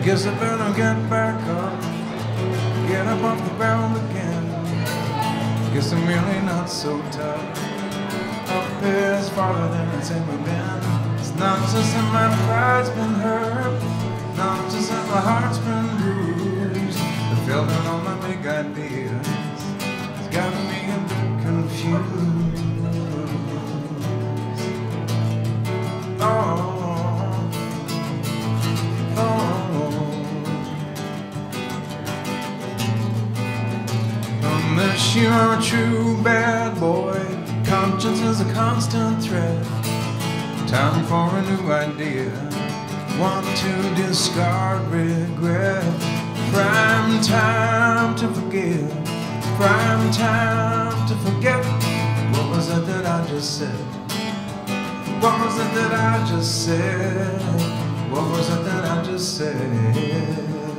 Guess I better get back up, get up off the barrel again. Guess I'm really not so tough. Up is farther than it's ever been. It's not just that my pride's been hurt, not just that my heart's been bruised. The feeling on my big ideas has got me a bit confused. Oh. Unless you're a true bad boy, conscience is a constant threat. Time for a new idea, one to discard regret. Prime time to forgive, prime time to forget. What was it that I just said? What was it that I just said? What was it that I just said?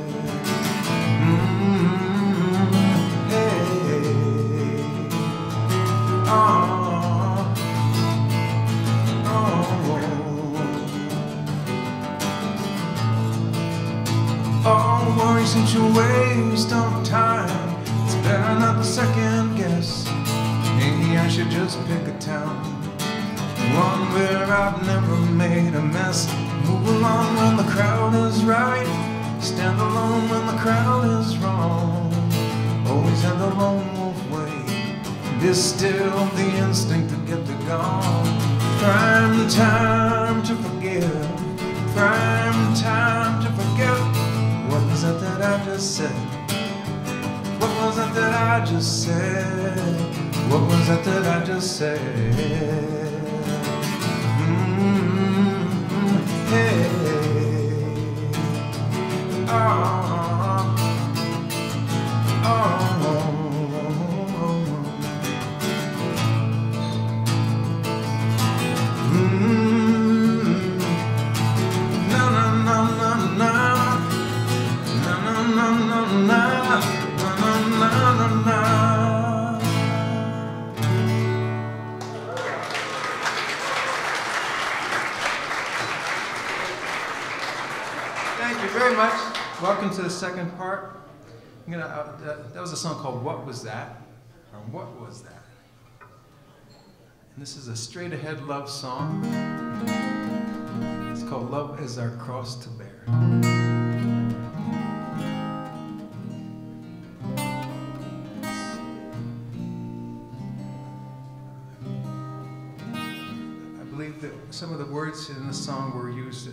Oh, worry since you waste of time. It's better not to second guess. Maybe I should just pick a town, one where I've never made a mess. Move along when the crowd is right, stand alone when the crowd is wrong. Always had the lone wolf way, distill the instinct to get the gone. Prime time to forgive, prime time to forget. What was it that I just said? What was it that I just said? What was it that I just said? Hey, Thank you very much. Welcome to the second part. That was a song called What Was That? Or What Was That? And this is a straight ahead love song. It's called Love Is Our Cross to Bear. I believe that some of the words in the song were used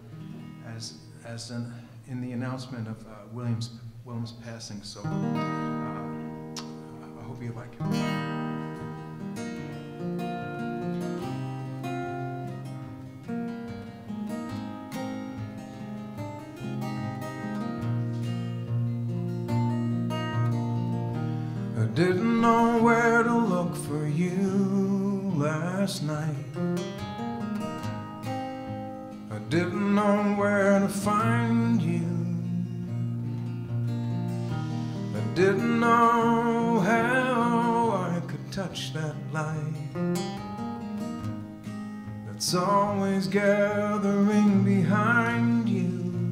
in the announcement of William's passing, so I hope you like it. I didn't know where to look for you last night. I didn't know where to find you. I didn't know how I could touch that light that's always gathering behind you.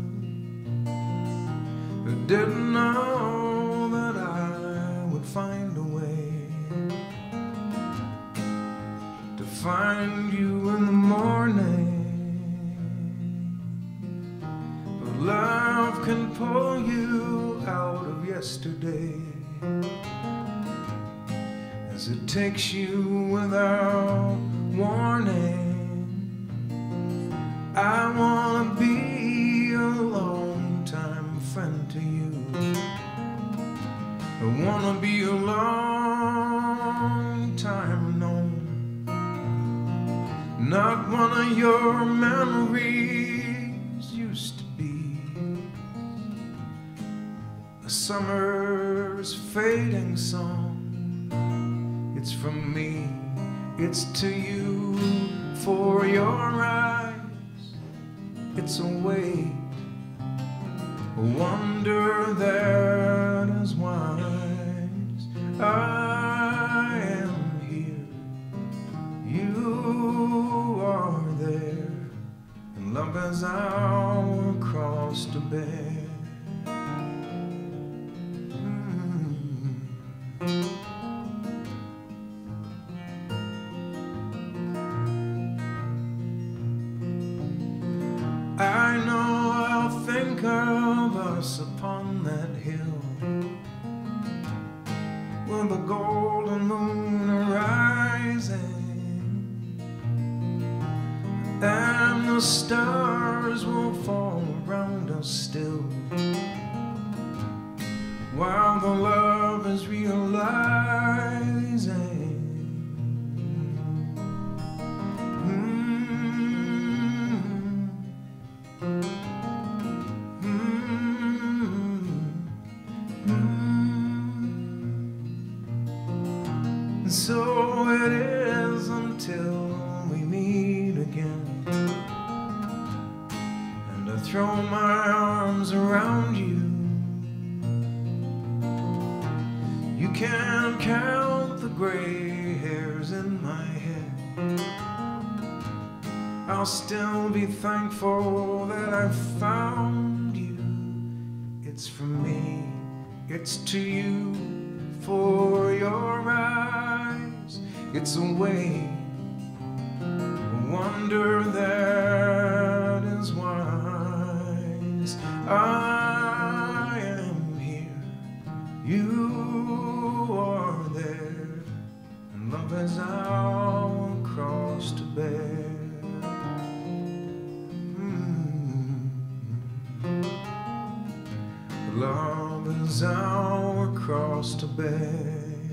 I didn't know that I would find a way to find you in the morning. Love can pull you out of yesterday as it takes you without warning. I wanna be a long-time friend to you. I wanna be a long-time known, not one of your memories used to be. A summer's fading song. It's from me, it's to you, for your eyes. It's a weight, a wonder that is wise. I am here, you are there, and love is our cross to bear. I know I'll think of us upon that hill, with the golden moon arising, and the stars will fall around us still, while the love is realizing. So it is until we meet again, and I throw my arms around you. You can't count the gray hairs in my head. I'll still be thankful that I found you. It's from me, it's to you, for your eyes. It's a way, a wonder that is wise. I am here, you are there, and love is our cross to bear. Love is our cross to bear.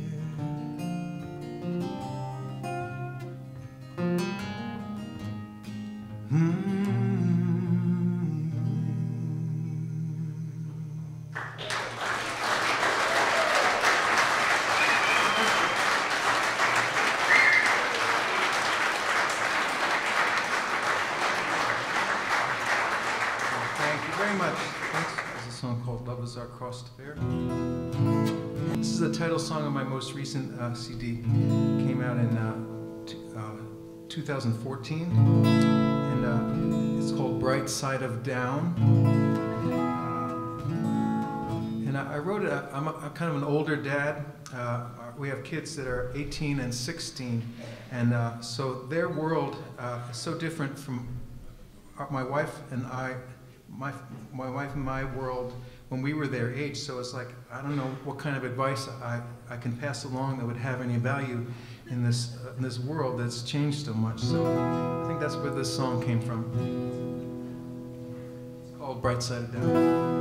Thank you very much. Thanks. There's a song called Love is Our Cross to Bear. This is the title song of my most recent CD. Came out in 2014, and it's called Bright Side of Down. And I wrote it. I'm kind of an older dad. We have kids that are 18 and 16, and so their world is so different from my wife and I. My wife and my world when we were their age, so it's like I don't know what kind of advice I can pass along that would have any value in this world that's changed so much. So I think that's where this song came from. It's called Bright Side of Down.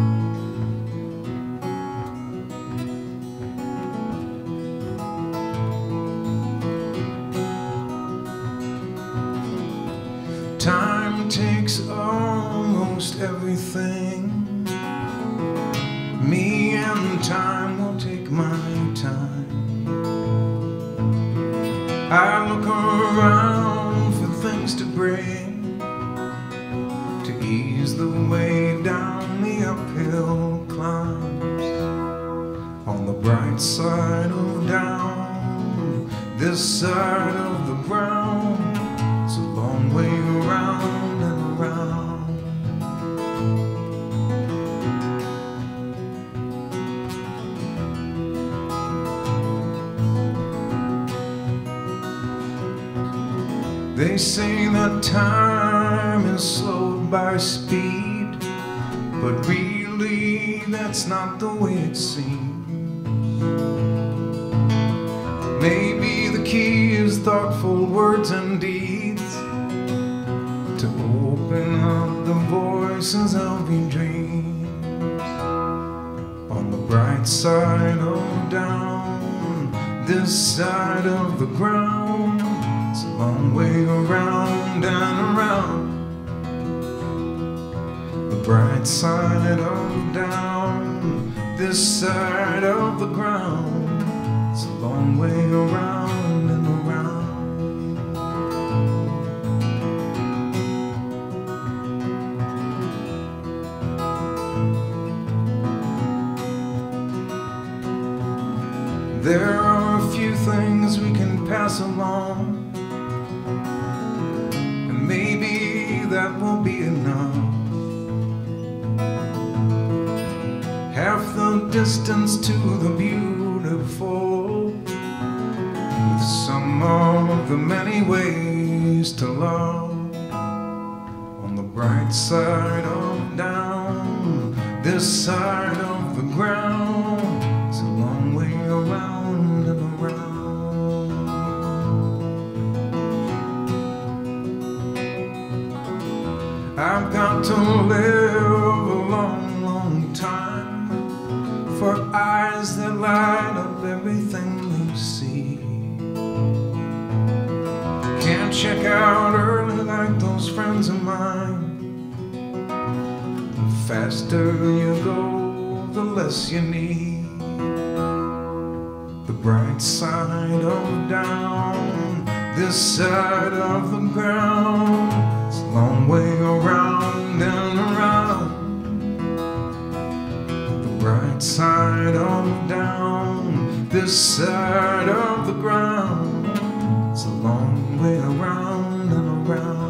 Time takes almost everything. Me and time will take my time. I look around for things to bring, to ease the way down the uphill climbs. On the bright side of down, this side of the ground, it's a long way around and around. They say that time is slowed by speed, but really that's not the way it seems. Maybe the key is thoughtful words and deeds, to open up the voices of your dreams. On the bright side of down, this side of the ground, it's a long way around and around. The bright side of down, this side of the ground, it's a long way around and around. There are a few things we can pass along, and maybe that will be enough. distance to the beautiful, with some of the many ways to love. On the bright side of down, this side of the ground, it's a long way around and around. I've got to live a long, long time for eyes that light up everything they see. Can't check out early like those friends of mine. The faster you go, the less you need. The bright side of down, this side of the ground, it's a long way around and around. The bright side of down, this side of the ground, it's a long way around and around.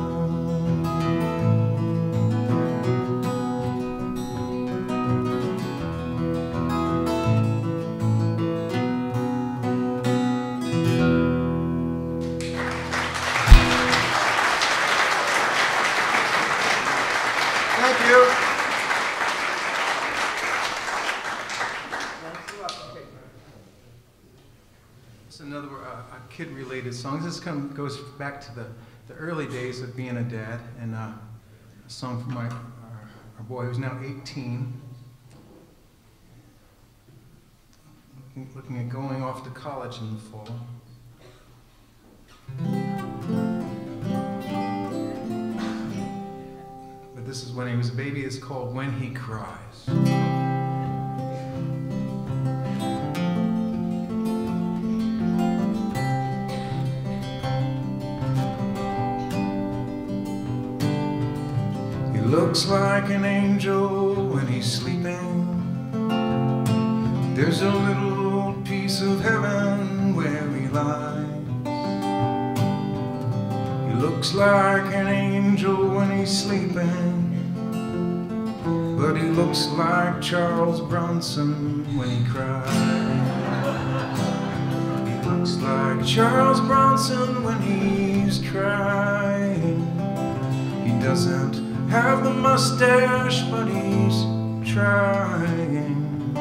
Thank you. It's another kid-related song. This goes back to the early days of being a dad, and a song from our boy who's now 18, looking at going off to college in the fall. But this is when he was a baby. It's called When He Cries. He looks like an angel when he's sleeping. There's a little piece of heaven where he lies. He looks like an angel when he's sleeping, but he looks like Charles Bronson when he cries. He looks like Charles Bronson when he's crying. He doesn't have the mustache, but he's trying.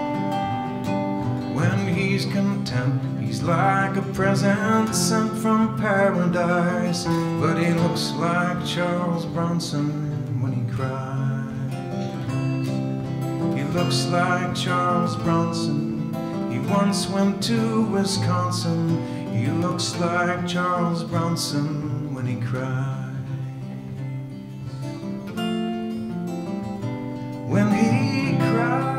When he's content, he's like a present sent from paradise, but he looks like Charles Bronson when he cries. He looks like Charles Bronson. He once went to Wisconsin. He looks like Charles Bronson when he cries. When he cries.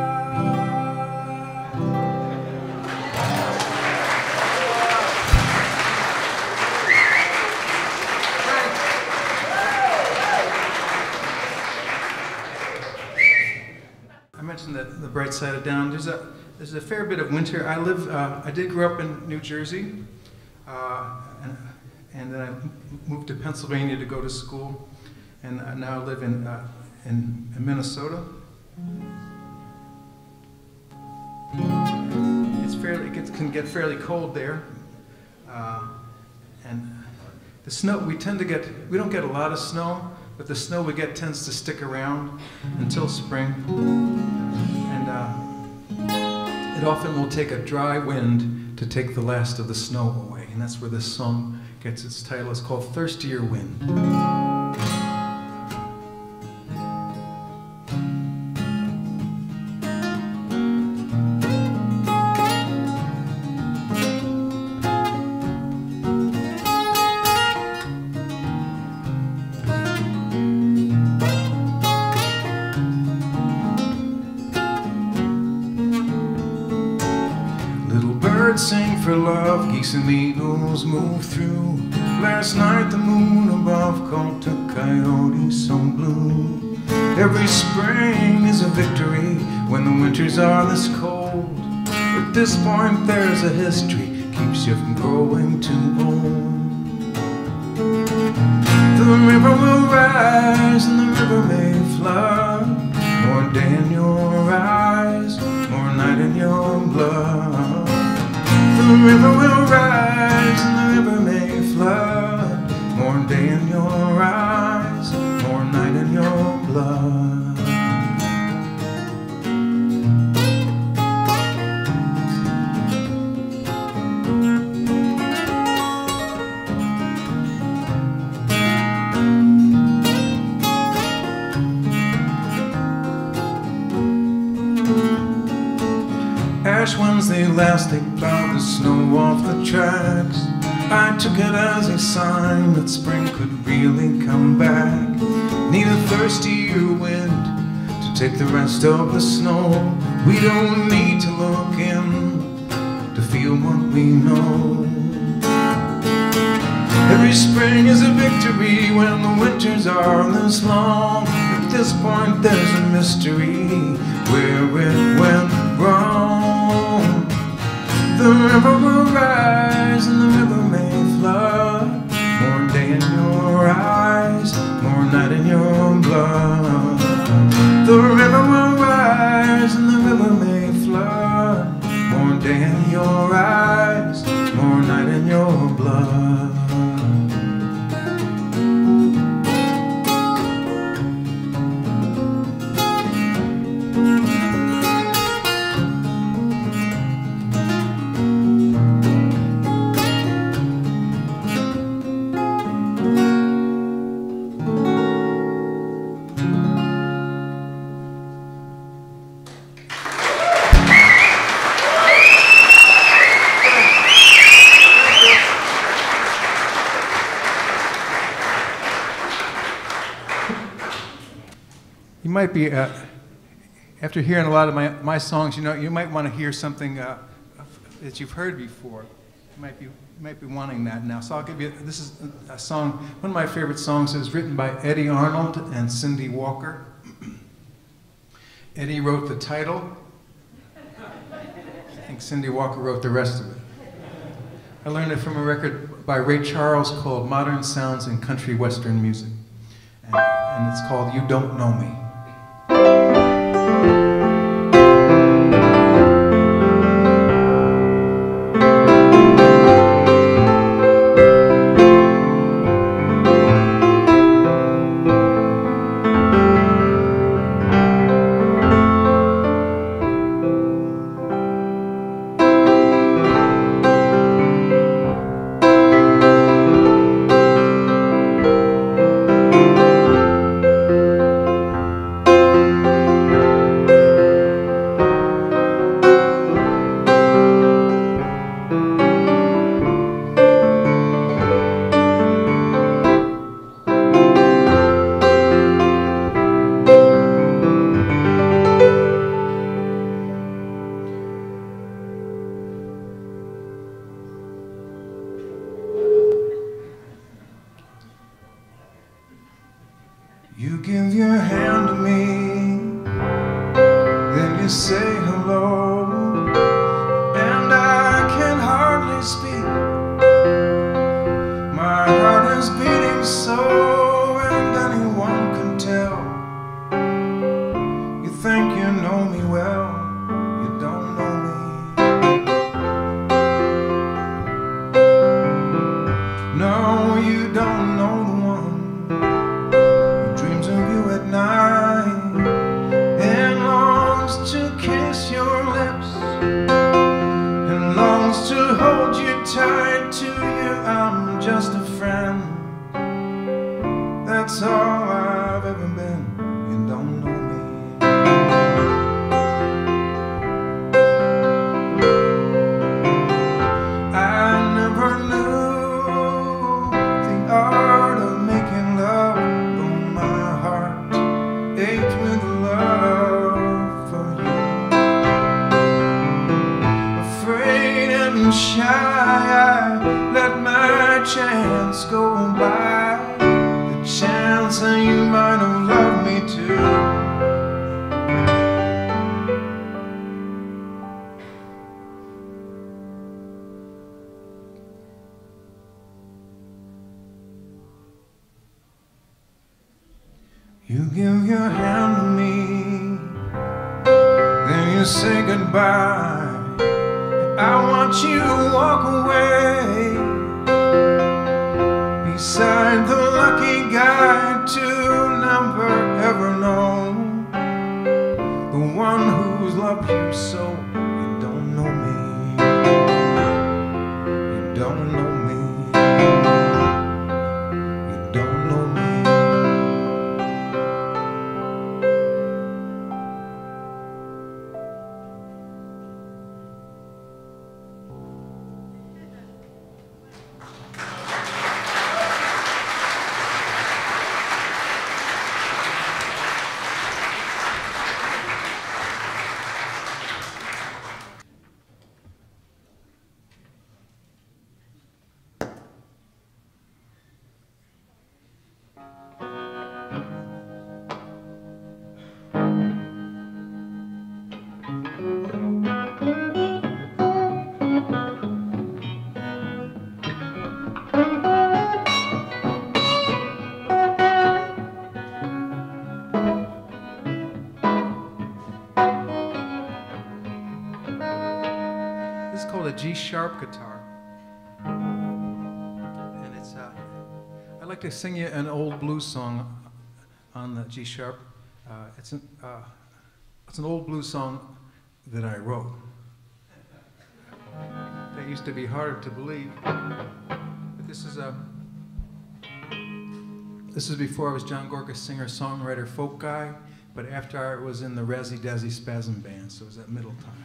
I mentioned that the bright side of down. There's a fair bit of winter. I did grow up in New Jersey, and then I moved to Pennsylvania to go to school, and now I live in Minnesota. It can get fairly cold there, and the snow we don't get a lot of snow, but the snow we get tends to stick around until spring, and it often will take a dry wind to take the last of the snow away, and that's where this song gets its title. It's called "Thirstier Wind." Birds sing for love, geese and eagles move through. Last night the moon above called to coyotes so blue. Every spring is a victory when the winters are this cold. At this point there's a history, keeps you from growing too old. The river will rise and the river may flood. More day in your eyes, more night in river will rise and the river may flood. More day in your eyes, more night in your blood. Ash Wednesday last, they plowed the snow off the tracks. I took it as a sign that spring could really come back. Need a thirstier wind to take the rest of the snow. We don't need to look in to feel what we know. Every spring is a victory when the winters are this long. At this point there's a mystery where it went wrong. The river will rise and the river may flood. More day in your eyes, more night in your blood. The river will rise and the river may flood. More day in your eyes, more night in your blood. You might be, after hearing a lot of my songs, you might want to hear something that you've heard before. You might be wanting that now. So I'll give you, this is a song, one of my favorite songs. Is written by Eddie Arnold and Cindy Walker. Eddie wrote the title. I think Cindy Walker wrote the rest of it. I learned it from a record by Ray Charles called Modern Sounds in Country Western Music. And it's called You Don't Know Me. You give your hand to me, then you say hello, and I can hardly speak. My heart is beating so, and anyone can tell. You think you know me well, you don't know me. No, you don't know the one night and longs to kiss your lips and longs to hold you tight to you. I'm just a friend, that's all I've ever been. You don't know me. I never knew the art of making love. Ached with love for you. Afraid and shy, I let my chance go by. The chance that you might have loved me too. You give your hand to me, then you say goodbye. I want you to walk away beside the lucky guy to never ever know, the one who's loved you so you don't know me, you don't know me, you don't know me. This is called a G-sharp guitar, and it's I'd like to sing you an old blues song on the G-sharp. It's an old blues song that I wrote. That used to be hard to believe, but this is before I was John Gorka, singer, songwriter, folk guy, but after I was in the Razzie Dazzy Spasm band, so it was at middle time.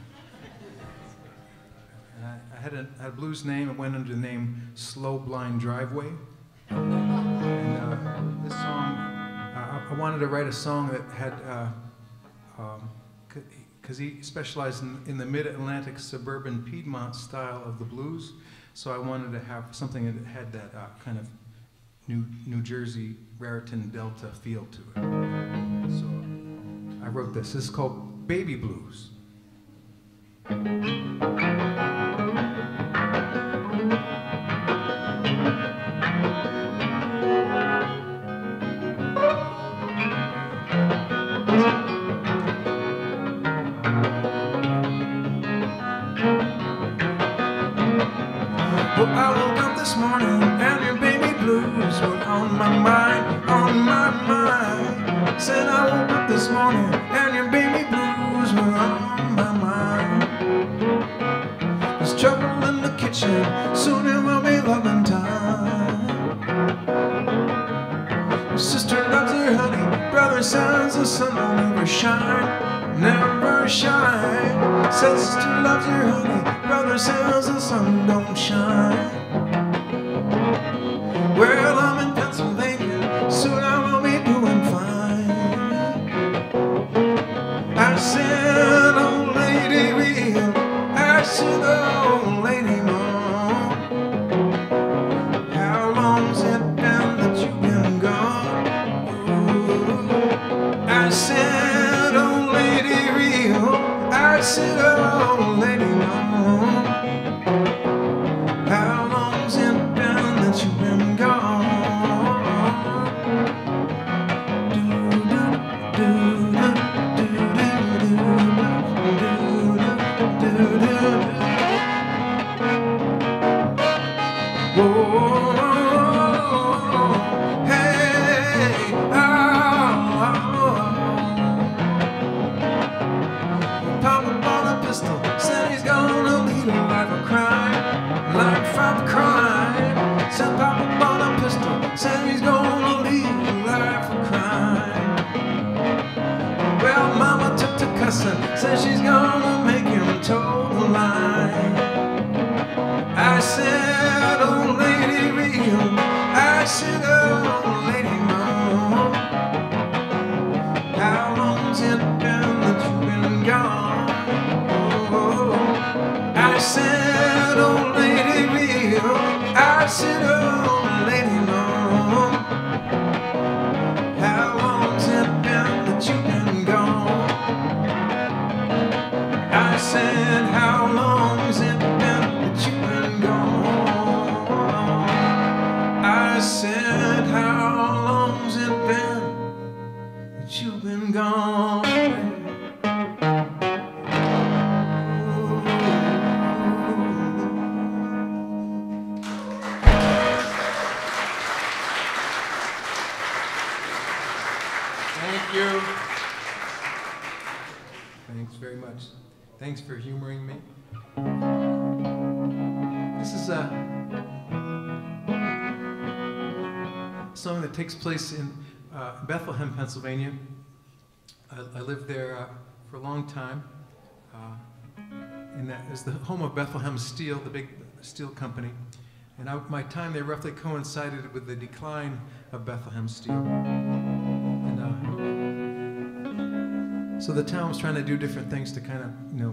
And I had a blues name. It went under the name Slow Blind Driveway. And this song, I wanted to write a song that had, because he specialized in the mid-Atlantic suburban Piedmont style of the blues, so I wanted to have something that had that kind of New Jersey Raritan Delta feel to it. So I wrote this. This is called Baby Blues. Well, I woke up this morning and your baby blues were on my mind, on my mind. Said I woke up this morning and your baby blues were on my mind. There's trouble in the kitchen, soon it will be loving time. Your sister loves her honey, brother says the sun will never shine, never shine. Says sister loves her honey, brother says the sun don't shine. Well, I'm in Pennsylvania, soon I will be doing fine. I said, old lady real, I said, old lady more. How long's it been that you've been gone? Ooh. I said, old lady real, I said, old lady more. How long's it been that you've been gone? Whoa, hey, oh, oh, oh. Thank you. Thanks very much. Thanks for humoring me. This is a song that takes place in Bethlehem, Pennsylvania. I lived there for a long time. And that is the home of Bethlehem Steel, the big steel company. And my time there roughly coincided with the decline of Bethlehem Steel. And so the town was trying to do different things to kind of,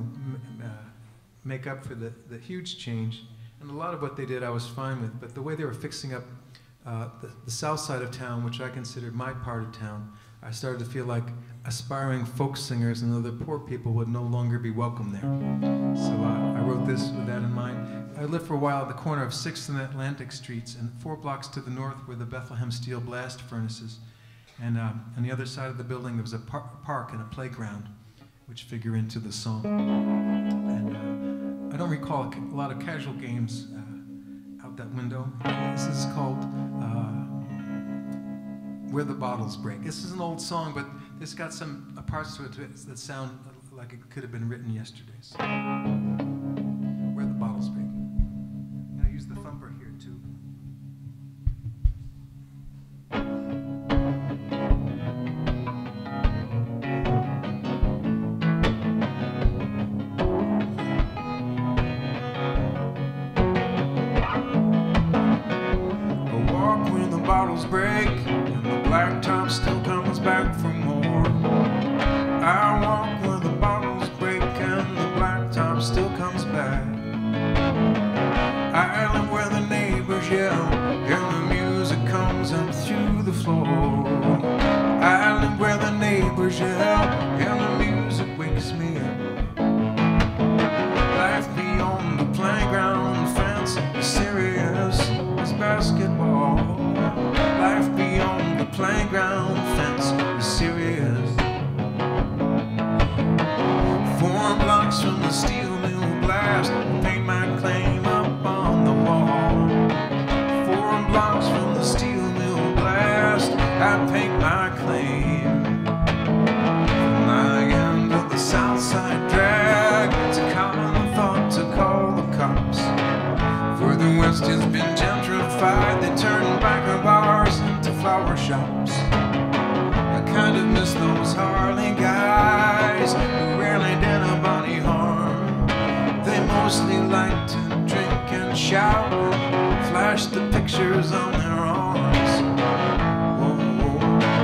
make up for the huge change. And a lot of what they did I was fine with, but the way they were fixing up the south side of town, which I considered my part of town, I started to feel like aspiring folk singers and other poor people would no longer be welcome there. So I wrote this with that in mind. I lived for a while at the corner of 6th and Atlantic Streets, and 4 blocks to the north were the Bethlehem Steel blast furnaces. And on the other side of the building there was a park and a playground, which figure into the song. And I don't recall a lot of casual games out that window. This is called Where the Bottles Break. This is an old song, but it's got some parts to it that sound like it could have been written yesterday. So, Where the Bottles Break. I'm going to use the thumper here, too. I walk when the bottles break, blacktop still comes back for more. I walk where the bottles break and the blacktop still comes back. I live where the neighbors yell and the music comes up through the floor. I live where the neighbors yell and the music wakes me up. Life beyond the playground fence is serious as basketball. Life beyond the playground fence is serious. 4 blocks from the steel mill blast, paint my claim up on the wall. 4 blocks from the steel mill blast, I paint my claim. From my end of the south side drag, it's a common thought to call the cops. Further west has been gentrified, they turn biker bars into flower shops. I kind of miss those Harley guys who rarely did nobody harm. They mostly like to drink and shout and flash the pictures on their arms. Whoa, whoa,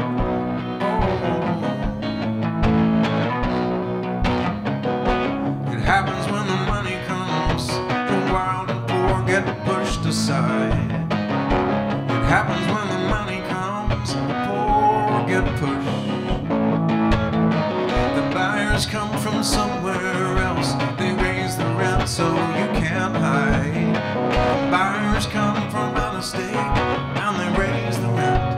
oh. It happens when the money comes, the wild and poor get pushed aside. It happens when the money comes, the poor get pushed. The buyers come from somewhere else, they raise the rent so you can't hide. The buyers come from out of state and they raise the rent.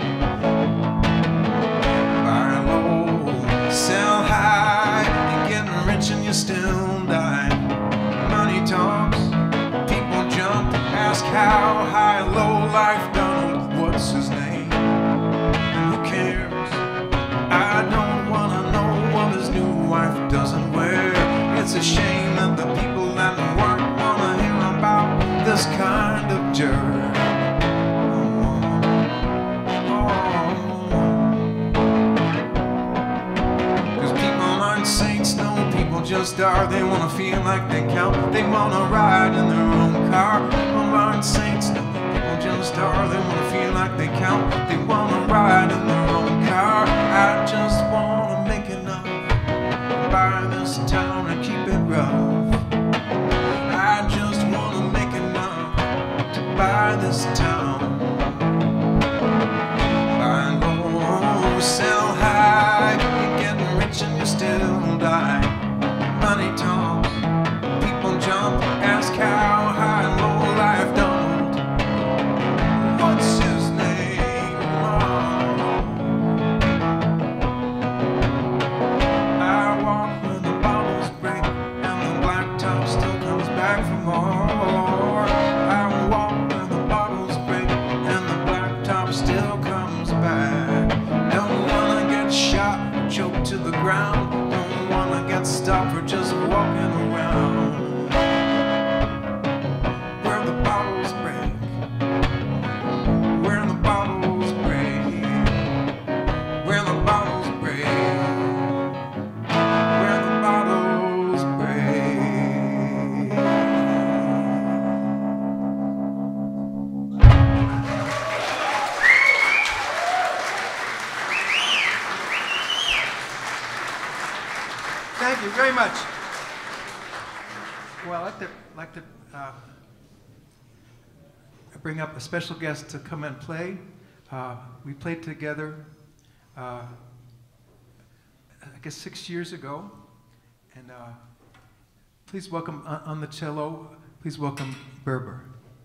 Buy low, sell high, you're getting rich and you still die. Money talks, people jump, ask how high, low, life done, what's his name? And who cares? I don't wanna know what his new wife doesn't wear. It's a shame that the people at work wanna hear about this kind of jerk. Cause people aren't saints, no, people just are. They wanna feel like they count, they wanna ride in their own car. People aren't saints, no, people just are. They wanna feel like they count, they wanna ride in their own car. I just wanna make enough to buy this town and keep it rough. I just wanna make enough to buy this town. Buy low, sell high, you're getting rich and you still die. Money talks, people jump, ask how high, low, life don't. What's his name? Oh. ground. Don't wanna get stopped for just walking around. Where the bottles break, where the bottles break, where the bottles break, where the bottles break. Thank you very much. Well, I'd like to bring up a special guest to come and play. We played together, I guess 6 years ago. And please welcome on the cello, please welcome Berber.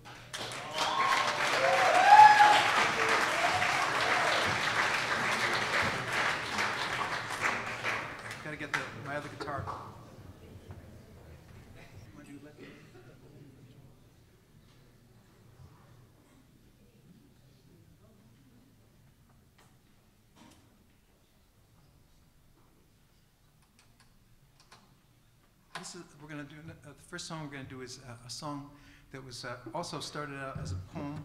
Gotta get my other guitar. We're going to do, the first song we're going to do is a song that was also started out as a poem.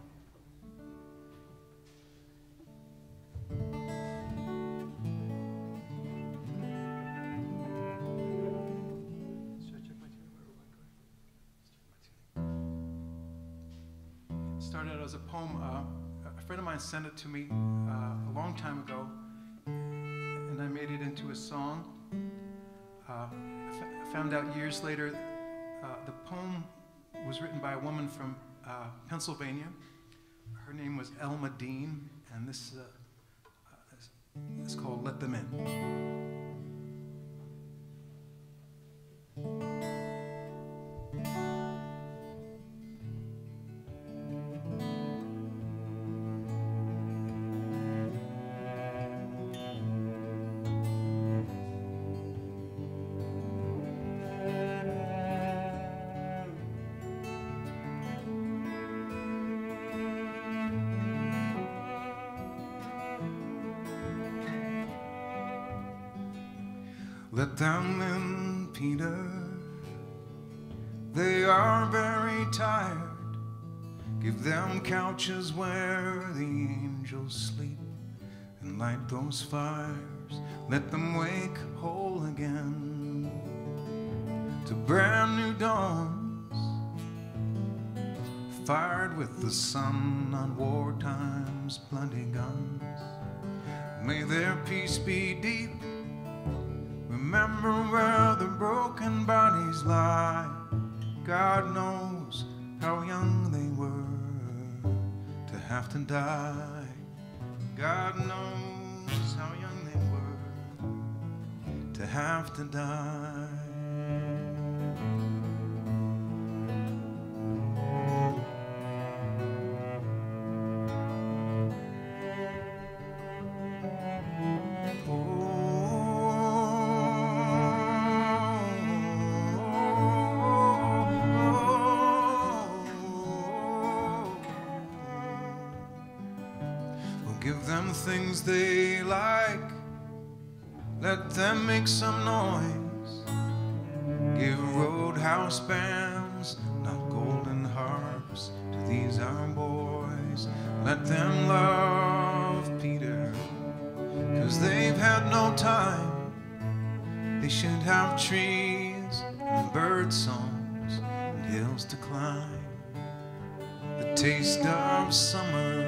It started out as a poem. A friend of mine sent it to me a long time ago, and I made it into a song. I found out years later the poem was written by a woman from Pennsylvania. Her name was Elma Dean, and this is called Let Them In. Let them in, Peter. They are very tired. Give them couches where the angels sleep, and light those fires. Let them wake whole again to brand new dawns, fired with the sun on wartime's bloody guns. May their peace be deep. Remember where the broken bodies lie. God knows how young they were to have to die. God knows how young they were to have to die. Give them things they like, let them make some noise. Give roadhouse bands, not golden harps, to these our boys. Let them love Peter, 'cause they've had no time. They should have trees and bird songs and hills to climb. The taste of summer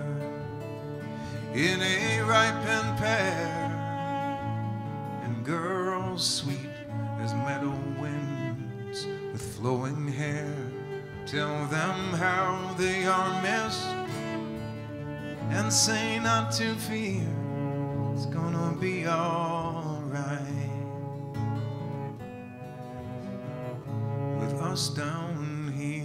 in a ripened pear, and girls sweet as meadow winds with flowing hair. Tell them how they are missed, and say not to fear, it's gonna be all right with us down here.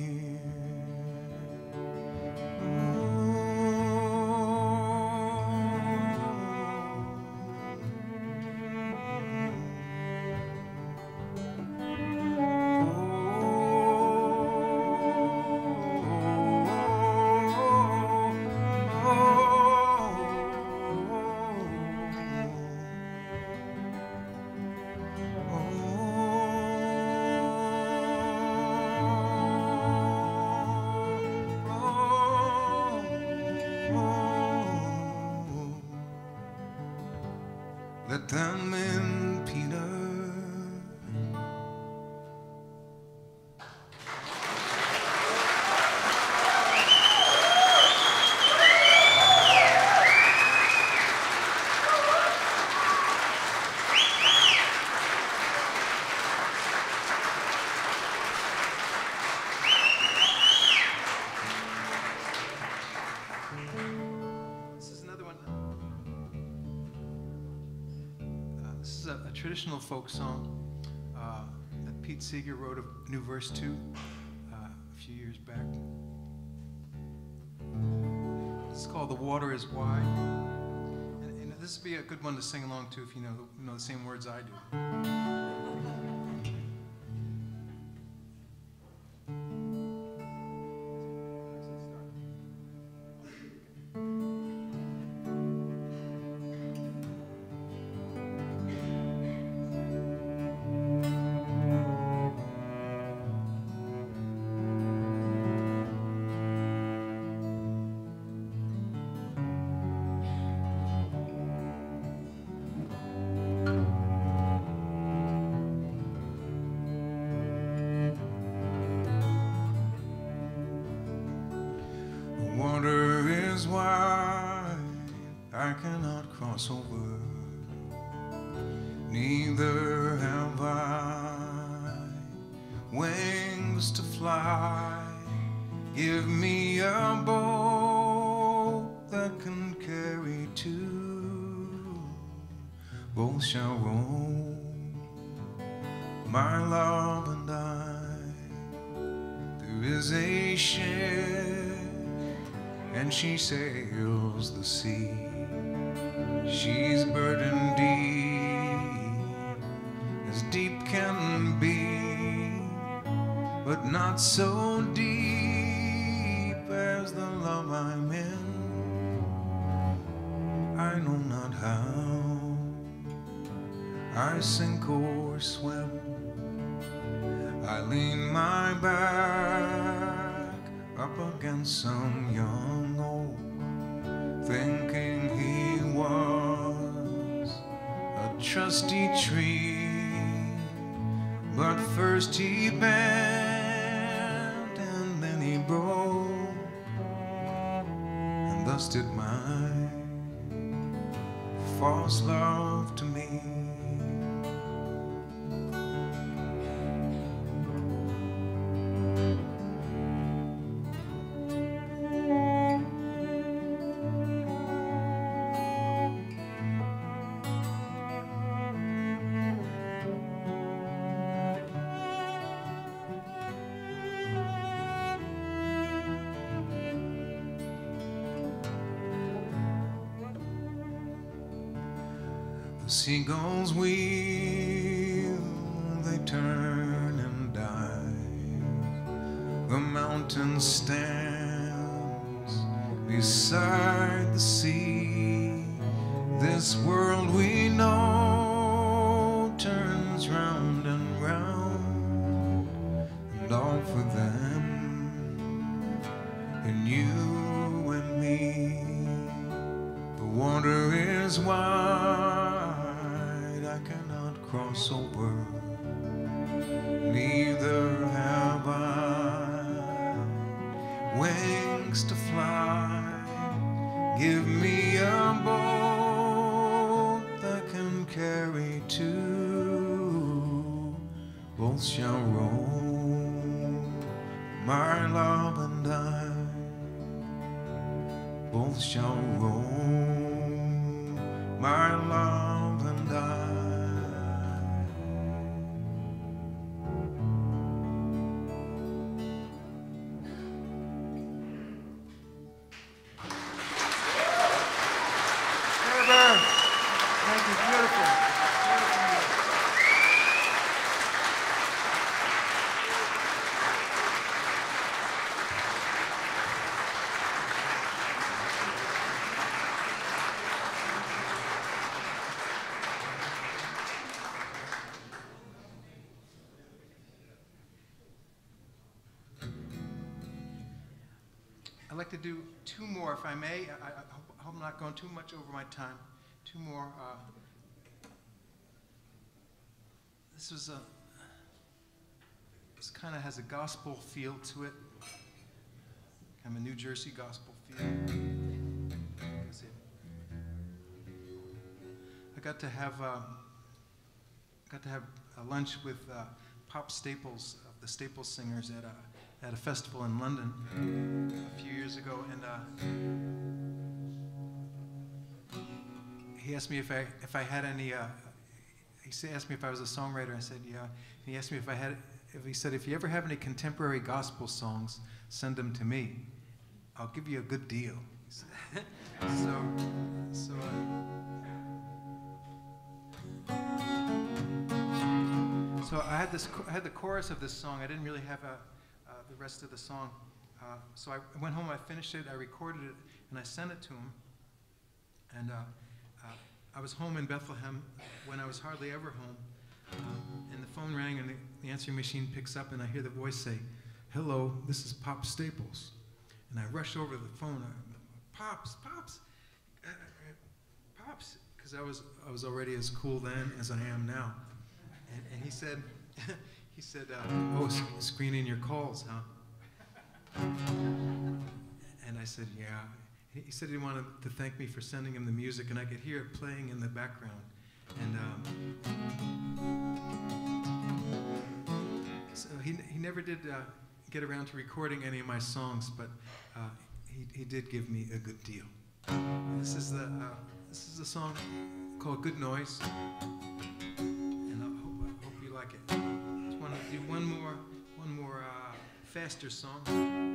let them in, Peter. Traditional folk song that Pete Seeger wrote a new verse to a few years back. It's called "The Water Is Wide," and this would be a good one to sing along to if you know the same words I do. Over, neither have I wings to fly. Give me a boat that can carry two. Both shall roam, my love and I. There is a ship, and she sails the sea. She's burdened deep can be, but not so deep as the love I'm in. I know not how I sink or swim. I lean my back up against some young oak, thinking he was a trusty tree. But first he bent and then he broke, and thus did my false love to me. The seagulls wheel, they turn and dive. The mountain stands beside the sea. This world we know turns round and round, and all for them, and you and me. The water is wide, I cannot cross over, neither have I wings to fly. Give me a boat that can carry two. Both shall roam, my love and I. Both shall roam, my love and I. Thank you, beautiful. I'd like to do two more, if I may. I hope I'm not going too much over my time. Two more This was this kind of has a gospel feel to it, kind of a New Jersey gospel feel. I got to have a lunch with Pop Staples of the Staples Singers at a festival in London a few years ago, and he asked me if I had any. He asked me if I was a songwriter. I said yeah. And he asked me he said if you ever have any contemporary gospel songs, send them to me. I'll give you a good deal. So I had the chorus of this song. I didn't really have the rest of the song. So I went home, I finished it, I recorded it, and I sent it to him. And I was home in Bethlehem when I was hardly ever home. And the phone rang, and the answering machine picks up, and I hear the voice say, "Hello, this is Pop Staples." And I rush over to the phone. Pops, because I was already as cool then as I am now. And he said, "Oh, screening your calls, huh?" And I said, "Yeah." He said he wanted to thank me for sending him the music, and I could hear it playing in the background. And so he never did get around to recording any of my songs, but he did give me a good deal. This is a song called "Good Noise," and I hope you like it. Just want to do one more faster song.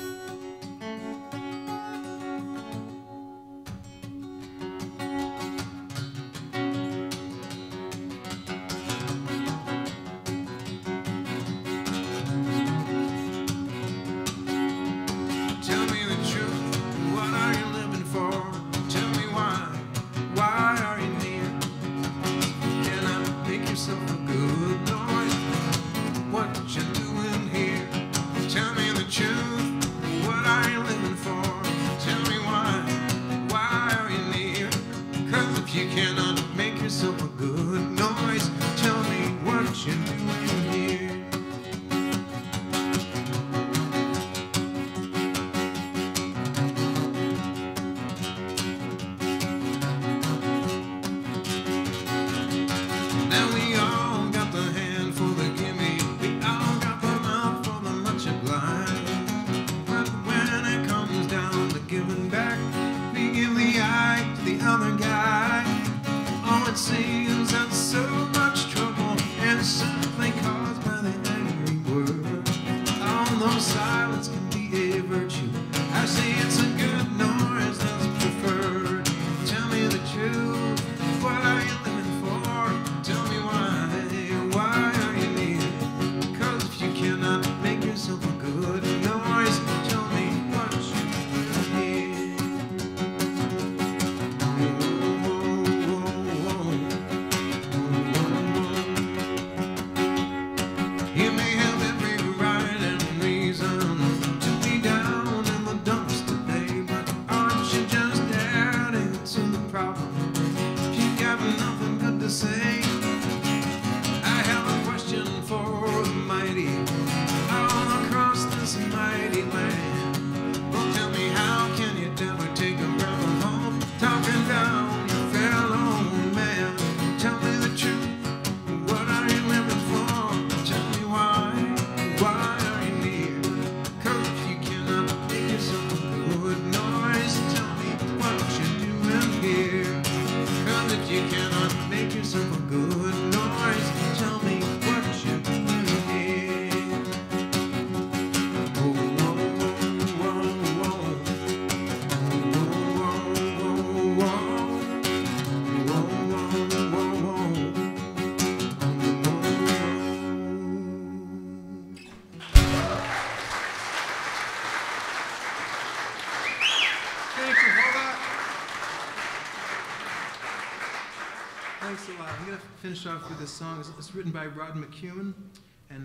Thanks a lot. I'm going to finish off with this song. It's written by Rod McEwen, and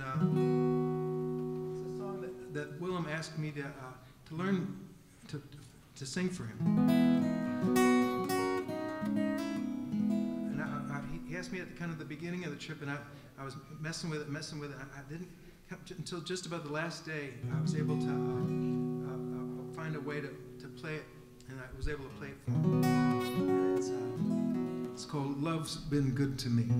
it's a song that Willem asked me to learn to sing for him. And he asked me at the kind of the beginning of the trip, and I was messing with it. I didn't until just about the last day. I was able to find a way to play it, and I was able to play it for him. And it's called "Love's Been Good to Me."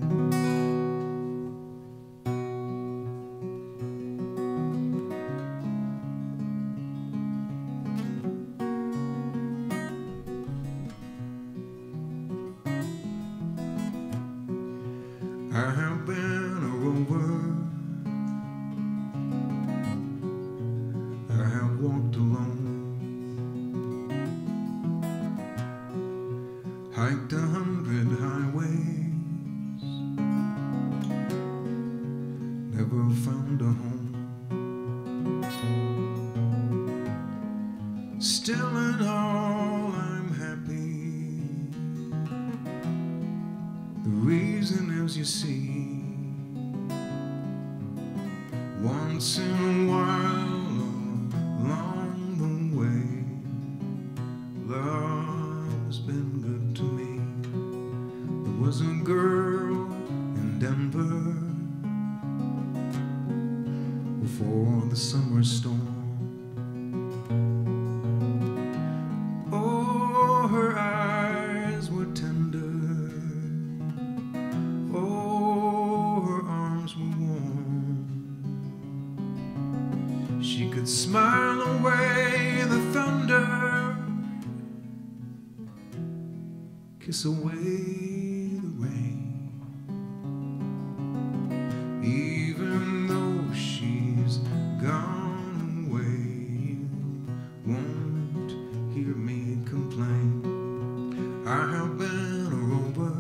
I have been a rover. I have walked alone, hiked 100 highways, never found a home. Still in all, I'm happy. The reason is, you see, once in a while along the way, love's been good to me. There was a girl in Denver before the summer storm. Oh, her eyes were tender. Oh, her arms were warm. She could smile away the thunder, kiss away the rain. Even though she's gone away, you won't hear me complain. I have been a rover.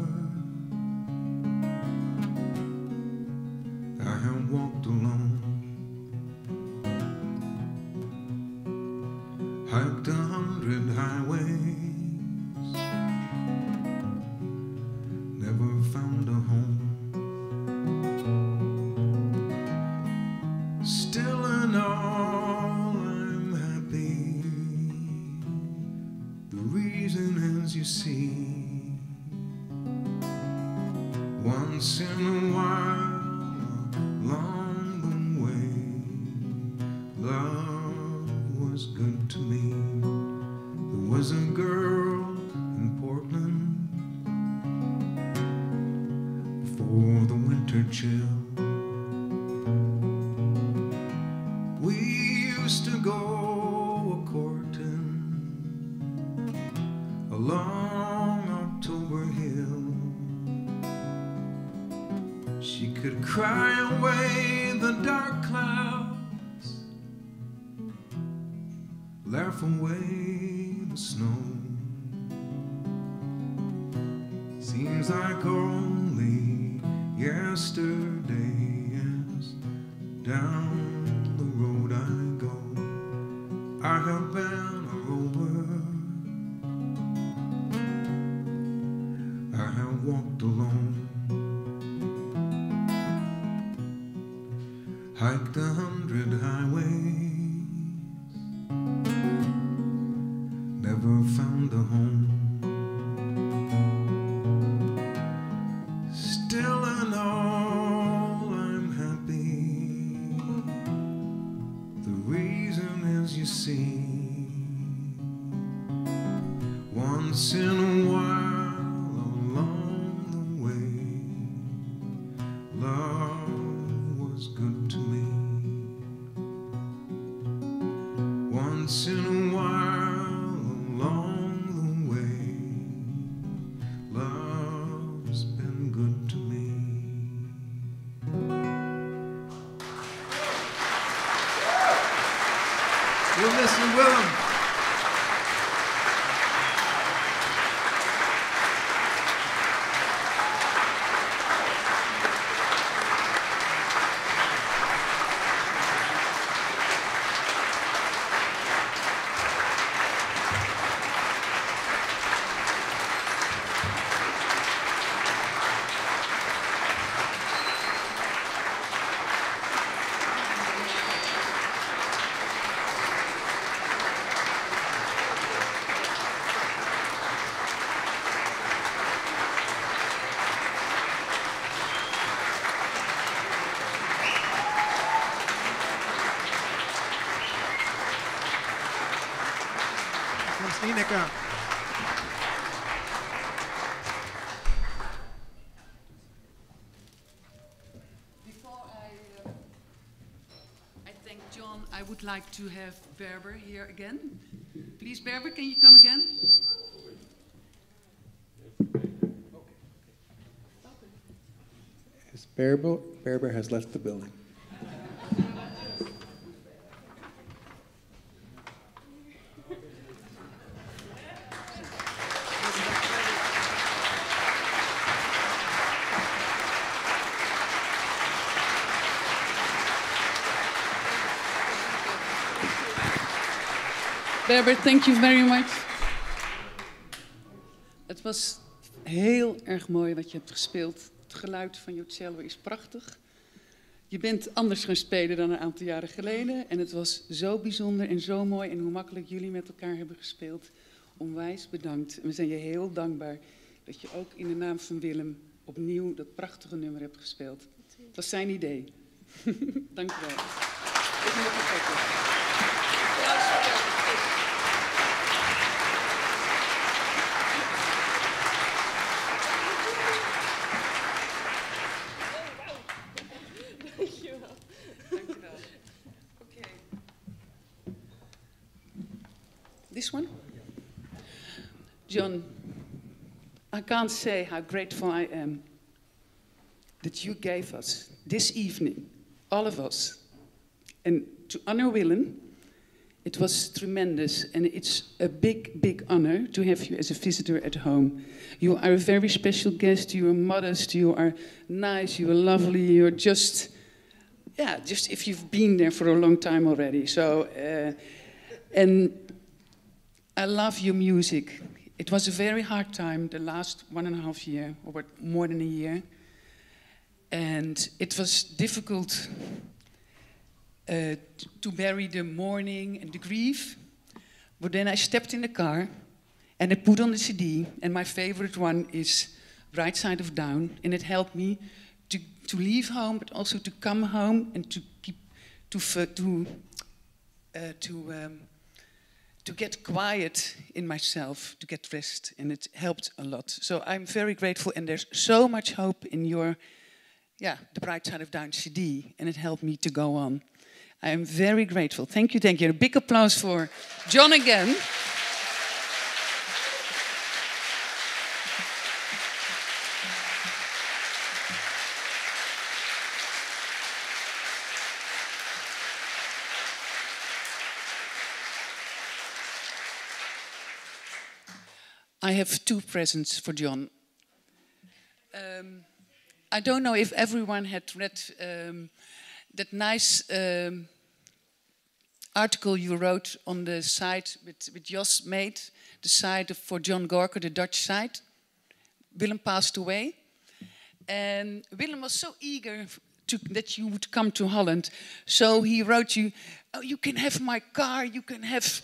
I have walked alone, hiked 100 highways, never found a home. Still in all, I'm happy. The reason is, you see, once in a while along the way, love was good to me. There was a girl in Portland before the winter chill. We used to go a-courting along October Hill. She could cry away the dark clouds, laugh away the snow. Seems like only yesterday as down the road I go. I have been a rover. I have walked alone, hiked 100 highways, never found a home. Still in all, I'm happy. The reason is, you see, once in a while along the way, love was good to me. Once in a while along the way, love's been good to me. We'll listen, Willem. Lekker. I thank John. I would like to have Berber here again. Please, Berber, can you come again? Yes, Berber has left the building. Berber, thank you very much. Het was heel erg mooi wat je hebt gespeeld. Het geluid van je cello is prachtig. Je bent anders gaan spelen dan een aantal jaren geleden. En het was zo bijzonder en zo mooi. En hoe makkelijk jullie met elkaar hebben gespeeld. Onwijs bedankt. En we zijn je heel dankbaar dat je ook in de naam van Willem opnieuw dat prachtige nummer hebt gespeeld. Het was zijn idee. Dank je wel. This one? John, I can't say how grateful I am that you gave us this evening, all of us. And to honor Willem, it was tremendous. And it's a big, big honor to have you as a visitor at home. You are a very special guest. You are modest. You are nice. You are lovely. You're just, yeah, just if you've been there for a long time already. So, and I love your music. It was a very hard time, the last 1.5 years, or more than a year. And it was difficult to bury the mourning and the grief. But then I stepped in the car and I put on the CD. And my favorite one is Right Side of Down. And it helped me to leave home, but also to come home and to keep, to get quiet in myself, to get rest, and it helped a lot. So I'm very grateful, and there's so much hope in your, the Bright Side of Down CD, and it helped me to go on. I'm very grateful. Thank you, thank you. A big applause for John again. I have 2 presents for John. I don't know if everyone had read that nice article you wrote on the site with Jos made, the site for John Gorka, the Dutch site. Willem passed away. And Willem was so eager that you would come to Holland. So he wrote you, oh, you can have my car, you can have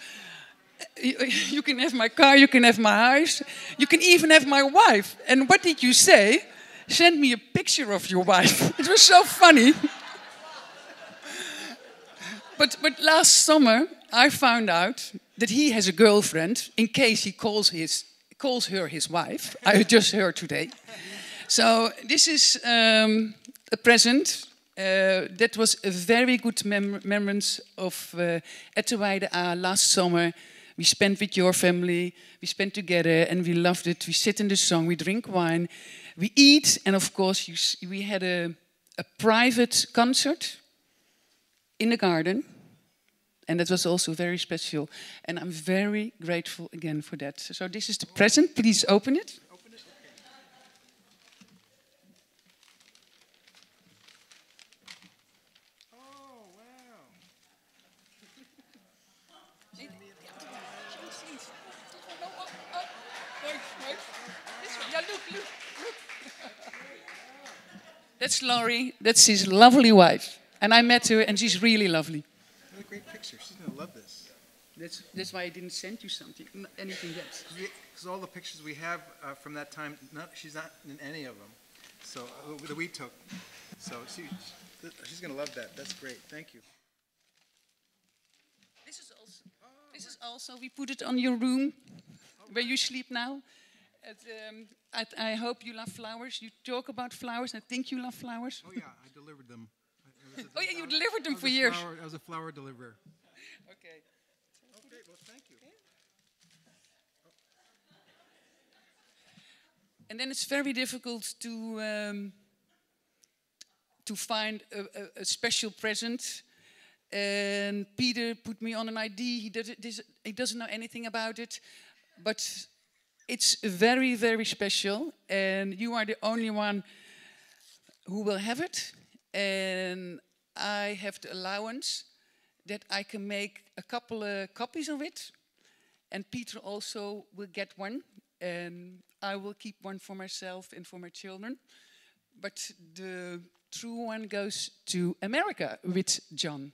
my car, you can have my house, you can even have my wife. And what did you say? Send me a picture of your wife. It was so funny. But last summer, I found out that he has a girlfriend, in case he calls her his wife. I just heard today. So this is a present. That was a very good remembrance of Etterweide last summer. We spent with your family, we spent together, and we loved it. We sit in the sun, we drink wine, we eat, and of course we had a private concert in the garden, and that was also very special. And I'm very grateful again for that. So this is the present. Please open it. Look. That's Laurie. That's his lovely wife. And I met her, and she's really lovely. What a great picture. She's going to love this. That's why I didn't send you anything yet. Because all the pictures we have from that time, she's not in any of them. So that we took. So she's going to love that. That's great. Thank you. This is also. We put it on your room. where you sleep now. I hope you love flowers. You talk about flowers. I think you love flowers. Oh yeah, I delivered them. Oh yeah, you delivered them for years. I was a flower deliverer. Okay. Okay, well, thank you. And then it's very difficult to find a special present. And Peter put me on an ID. He doesn't know anything about it, but it's very, very special. And you are the only one who will have it. And I have the allowance that I can make a couple of copies of it. And Peter also will get one. And I will keep one for myself and for my children. But the true one goes to America with John.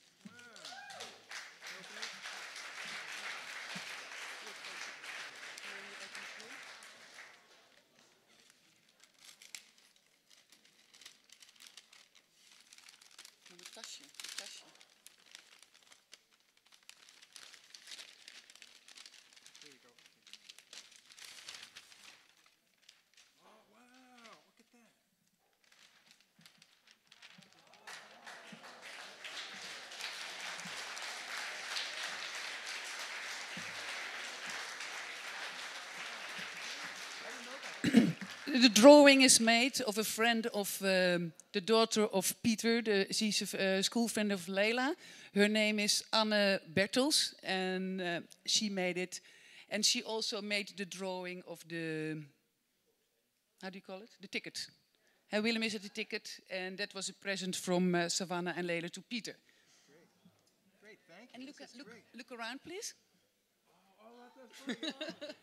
The drawing is made of a friend of the daughter of Peter. She's a school friend of Leila. Her name is Anne Bertels, and she made it. And she also made the drawing of the, how do you call it? The ticket. Willem is at the ticket, and that was a present from Savannah and Leila to Peter. Great, thank you. And look around, please. Oh, that's great.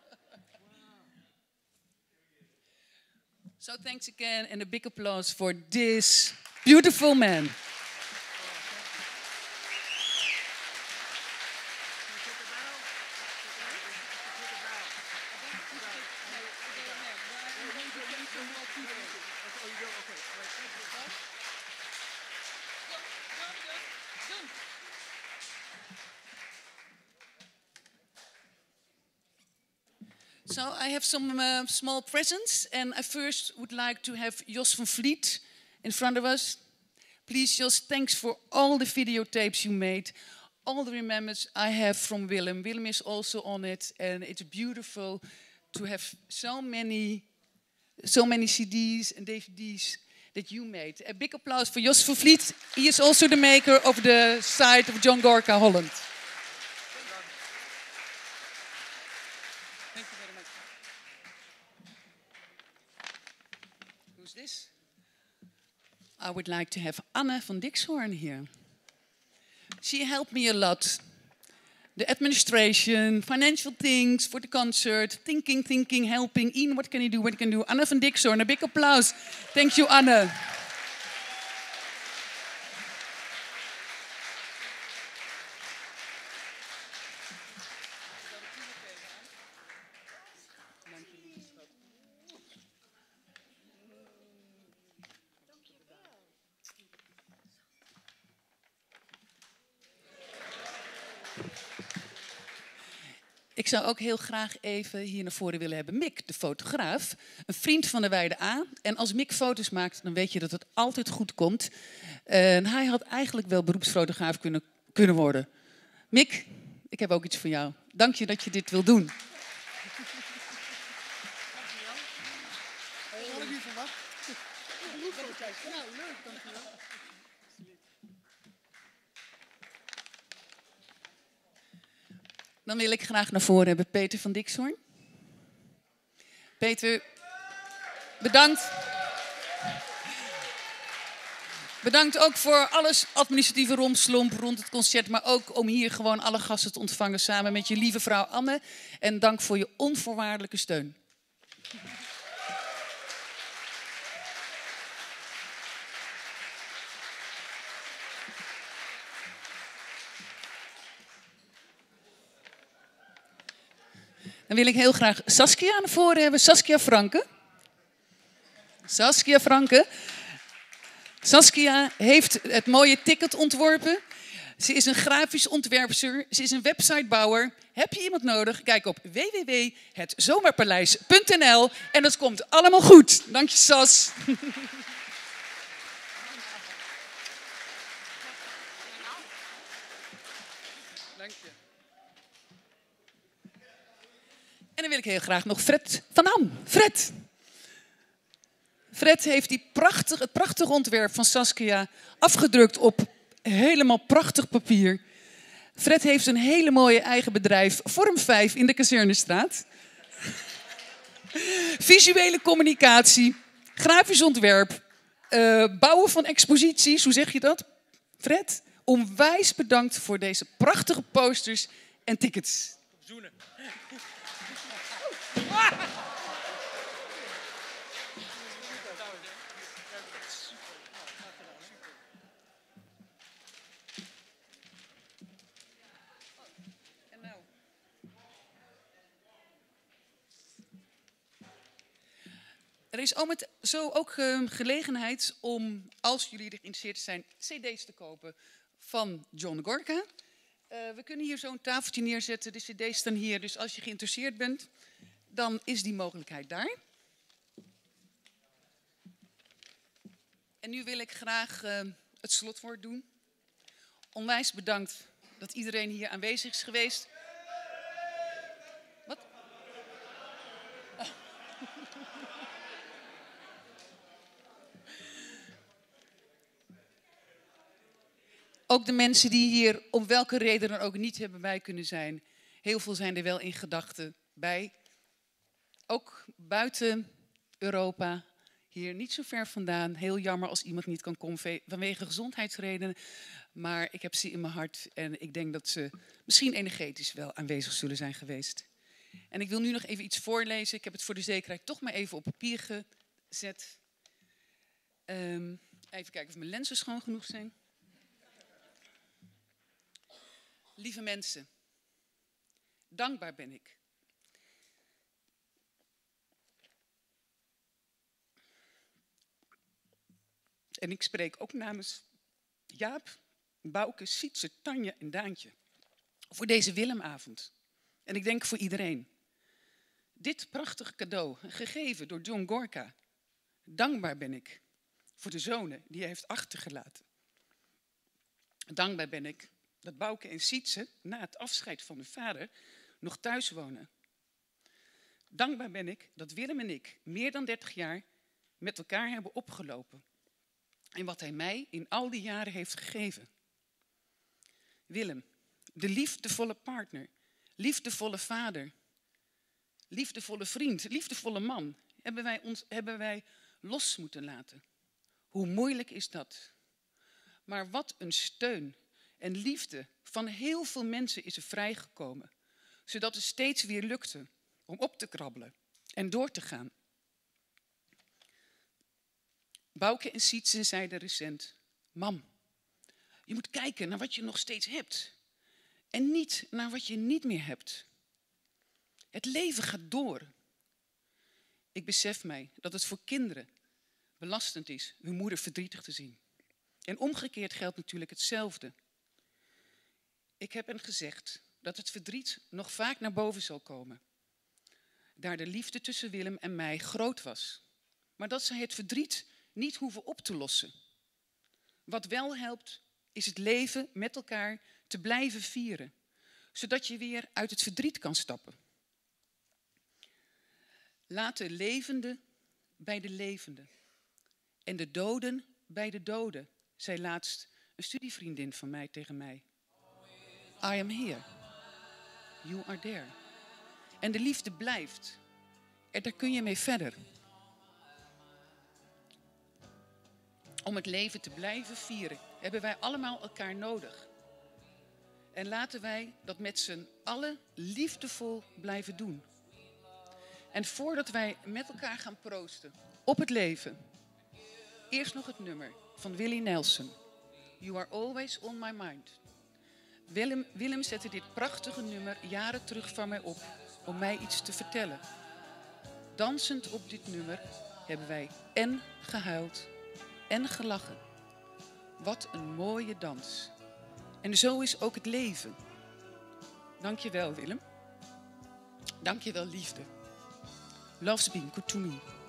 So thanks again, and a big applause for this beautiful man. So I have some small presents, and I first would like to have Jos van Vliet in front of us. Please, Jos, thanks for all the videotapes you made, all the remembrance I have from Willem. Willem is also on it, and it's beautiful to have so many CDs and DVDs that you made. A big applause for Jos van Vliet. He is also the maker of the site of John Gorka Holland. This. I would like to have Anne van Dixhoorn here. She helped me a lot. The administration, financial things for the concert, thinking, helping. Ian, what can you do? What can you do? Anne van Dixhoorn, a big applause. Thank you, Anne. Ik zou ook heel graag even hier naar voren willen hebben Mick, de fotograaf. Een vriend van de Weide A. En als Mick foto's maakt, dan weet je dat het altijd goed komt. En hij had eigenlijk wel beroepsfotograaf kunnen worden. Mick, ik heb ook iets voor jou. Dank je dat je dit wil doen. Dan wil ik graag naar voren hebben Peter van Dixhoorn. Peter, bedankt. Bedankt ook voor alles administratieve romslomp rond het concert, maar ook om hier gewoon alle gasten te ontvangen samen met je lieve vrouw Anne. En dank voor je onvoorwaardelijke steun. Dan wil ik heel graag Saskia naar voren hebben. Saskia Franke. Saskia heeft het mooie ticket ontworpen. Ze is een grafisch ontwerpster. Ze is een websitebouwer. Heb je iemand nodig? Kijk op www.hetzomerpaleis.nl en dat komt allemaal goed. Dank je, Sas. Dank je. En dan wil ik heel graag nog Fred van Ham. Fred. Fred heeft het prachtige ontwerp van Saskia afgedrukt op helemaal prachtig papier. Fred heeft een hele mooie eigen bedrijf, Vorm 5 in de Kazernestraat. Visuele communicatie, grafisch ontwerp, bouwen van exposities, hoe zeg je dat? Fred, onwijs bedankt voor deze prachtige posters en tickets. Zoenen. Er is zo ook gelegenheid om, als jullie er geïnteresseerd zijn, cd's te kopen van John Gorka. We kunnen hier zo'n tafeltje neerzetten, de cd's staan hier. Dus als je geïnteresseerd bent, dan is die mogelijkheid daar. En nu wil ik graag het slotwoord doen. Onwijs bedankt dat iedereen hier aanwezig is geweest. Wat? Oh. Ook de mensen die hier om welke reden dan ook niet hebben bij kunnen zijn. Heel veel zijn er wel in gedachten bij. Ook buiten Europa, hier niet zo ver vandaan. Heel jammer als iemand niet kan komen vanwege gezondheidsredenen. Maar ik heb ze in mijn hart en ik denk dat ze misschien energetisch wel aanwezig zullen zijn geweest. En ik wil nu nog even iets voorlezen. Ik heb het voor de zekerheid toch maar even op papier gezet. Even kijken of mijn lenzen schoon genoeg zijn. Lieve mensen, dankbaar ben ik. En ik spreek ook namens Jaap, Bouke, Sietse, Tanja en Daantje. Voor deze Willemavond. En ik denk voor iedereen. Dit prachtige cadeau, gegeven door John Gorka. Dankbaar ben ik voor de zonen die hij heeft achtergelaten. Dankbaar ben ik dat Bouke en Sietse na het afscheid van hun vader nog thuis wonen. Dankbaar ben ik dat Willem en ik meer dan 30 jaar met elkaar hebben opgelopen. En wat hij mij in al die jaren heeft gegeven. Willem, de liefdevolle partner, liefdevolle vader, liefdevolle vriend, liefdevolle man, hebben wij los moeten laten. Hoe moeilijk is dat? Maar wat een steun en liefde van heel veel mensen is er vrijgekomen. Zodat het steeds weer lukte om op te krabbelen en door te gaan. Bouke en Sietse zeiden recent: Mam, je moet kijken naar wat je nog steeds hebt. En niet naar wat je niet meer hebt. Het leven gaat door. Ik besef mij dat het voor kinderen belastend is hun moeder verdrietig te zien. En omgekeerd geldt natuurlijk hetzelfde. Ik heb hen gezegd dat het verdriet nog vaak naar boven zal komen. Daar de liefde tussen Willem en mij groot was. Maar dat zij het verdriet niet hoeven op te lossen. Wat wel helpt, is het leven met elkaar te blijven vieren. Zodat je weer uit het verdriet kan stappen. Laat de levenden bij de levenden. En de doden bij de doden, zei laatst een studievriendin van mij tegen mij. I am here. You are there. En de liefde blijft. En daar kun je mee verder. Om het leven te blijven vieren, hebben wij allemaal elkaar nodig. En laten wij dat met z'n allen liefdevol blijven doen. En voordat wij met elkaar gaan proosten op het leven, eerst nog het nummer van Willie Nelson. You are always on my mind. Willem zette dit prachtige nummer jaren terug van mij op om mij iets te vertellen. Dansend op dit nummer hebben wij en gehuild en gelachen. Wat een mooie dans. En zo is ook het leven. Dank je wel, Willem. Dank je wel, liefde. Love's been good to me.